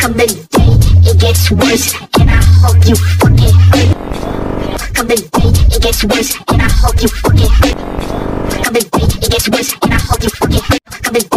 Come the day it gets worse, and I hope you fucking hurt. Come the day it gets worse, and I hope you fucking hurt. Come the day it gets worse, and I hope you fucking hurt. Come the